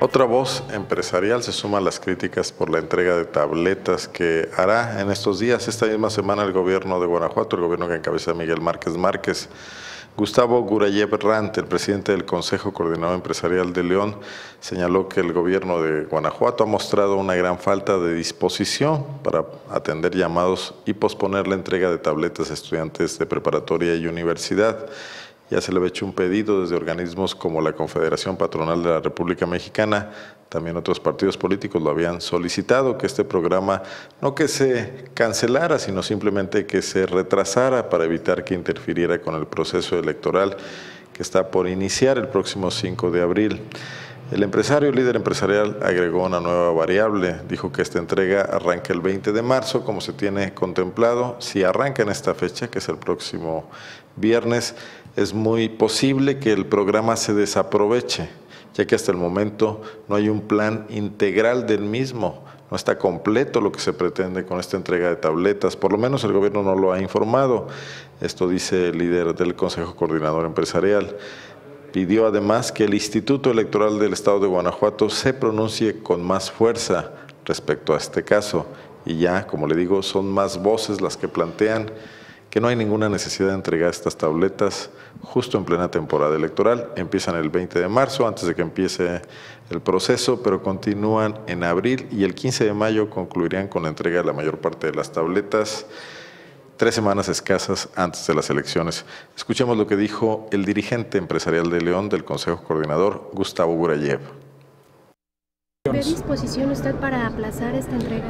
Otra voz empresarial se suma a las críticas por la entrega de tabletas que hará en estos días. Esta misma semana el gobierno de Guanajuato, el gobierno que encabeza Miguel Márquez Márquez. Gustavo Gurayev Rant, el presidente del Consejo Coordinador Empresarial de León, señaló que el gobierno de Guanajuato ha mostrado una gran falta de disposición para atender llamados y posponer la entrega de tabletas a estudiantes de preparatoria y universidad. Ya se le había hecho un pedido desde organismos como la Confederación Patronal de la República Mexicana, también otros partidos políticos lo habían solicitado, que este programa no que se cancelara, sino simplemente que se retrasara para evitar que interfiriera con el proceso electoral que está por iniciar el próximo 5 de abril. El empresario, líder empresarial, agregó una nueva variable. Dijo que esta entrega arranca el 20 de marzo, como se tiene contemplado. Si arranca en esta fecha, que es el próximo viernes, es muy posible que el programa se desaproveche, ya que hasta el momento no hay un plan integral del mismo. No está completo lo que se pretende con esta entrega de tabletas. Por lo menos el gobierno no lo ha informado. Esto dice el líder del Consejo Coordinador Empresarial. Pidió además que el Instituto Electoral del Estado de Guanajuato se pronuncie con más fuerza respecto a este caso. Y ya, como le digo, son más voces las que plantean que no hay ninguna necesidad de entregar estas tabletas justo en plena temporada electoral. Empiezan el 20 de marzo, antes de que empiece el proceso, pero continúan en abril y el 15 de mayo concluirían con la entrega de la mayor parte de las tabletas, 3 semanas escasas antes de las elecciones. Escuchemos lo que dijo el dirigente empresarial de León del Consejo Coordinador, Gustavo Gurayev. ¿Ve disposición usted para aplazar esta entrega?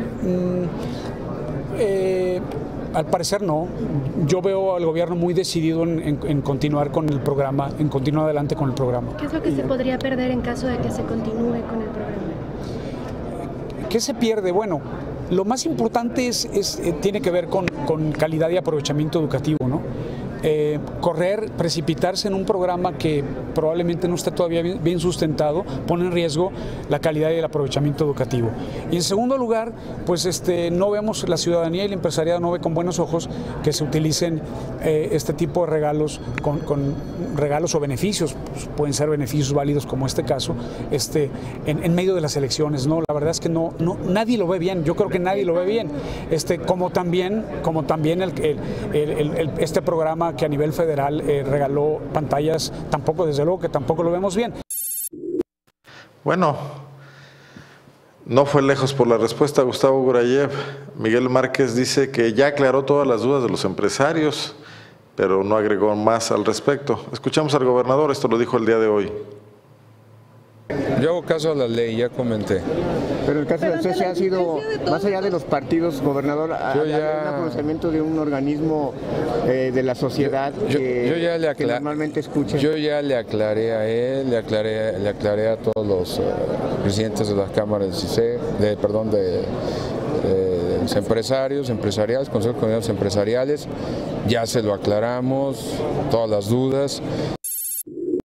Al parecer no. Yo veo al gobierno muy decidido en continuar con el programa, en continuar adelante con el programa. ¿Qué es lo que se podría perder en caso de que se continúe con el programa? ¿Qué se pierde? Bueno, lo más importante tiene que ver con calidad y aprovechamiento educativo, ¿no? Correr, precipitarse en un programa que probablemente no esté todavía bien sustentado, pone en riesgo la calidad y el aprovechamiento educativo. Y en segundo lugar, pues no vemos, la ciudadanía y el empresariado no ve con buenos ojos que se utilicen este tipo de regalos con regalos o beneficios, pues pueden ser beneficios válidos como este caso, en medio de las elecciones, ¿no? La verdad es que nadie lo ve bien, yo creo que nadie lo ve bien, como también este programa que a nivel federal regaló pantallas, desde luego que tampoco lo vemos bien. Bueno, no fue lejos por la respuesta Gustavo Gurayev. Miguel Márquez dice que ya aclaró todas las dudas de los empresarios, pero no agregó más al respecto. Escuchamos al gobernador, esto lo dijo el día de hoy. Yo hago caso a la ley, ya comenté. Pero el caso de CC ha sido, más allá de los partidos, gobernador, un pronunciamiento de un organismo de la sociedad que normalmente escucha. Yo ya le aclaré a él, le aclaré a todos los presidentes de las cámaras del CICE, de los empresariales, consejos coordinadores empresariales, ya se lo aclaramos, todas las dudas.